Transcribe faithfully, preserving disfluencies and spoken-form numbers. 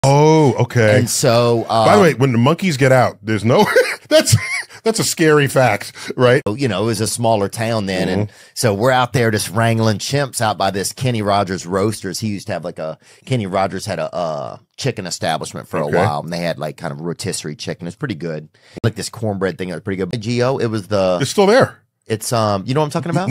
Oh, okay. And so, um, by the way, when the monkeys get out, there's no. that's that's a scary fact, right? you know, it was a smaller town then, mm-hmm. and so we're out there just wrangling chimps out by this Kenny Rogers Roasters. He used to have like a Kenny Rogers had a uh, chicken establishment for okay. a while, and they had like kind of rotisserie chicken. It's pretty good, like this cornbread thing that was pretty good. Geo, it was the. It's still there. It's um, you know what I'm talking about?